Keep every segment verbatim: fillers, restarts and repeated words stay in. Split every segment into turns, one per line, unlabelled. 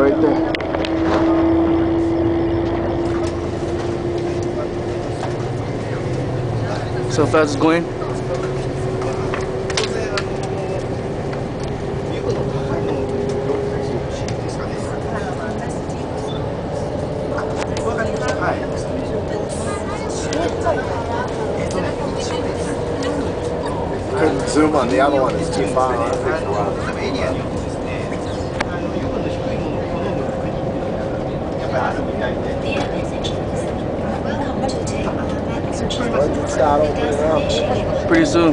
right there. So fast it's going.
Couldn't zoom on the other one, it's too far.
Pretty soon.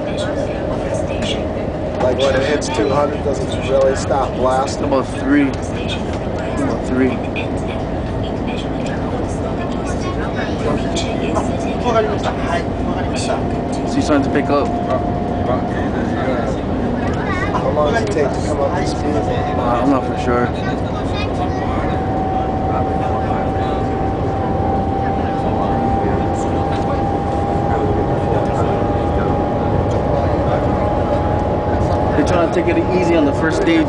Like when it hits two hundred, does it really stop blasting?
About three. About three. So you're starting to pick up.
How long does it take to come up to speed?
Uh, I'm not for sure. They're trying to take it easy on the first stage.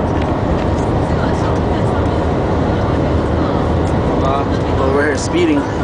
Over here speeding.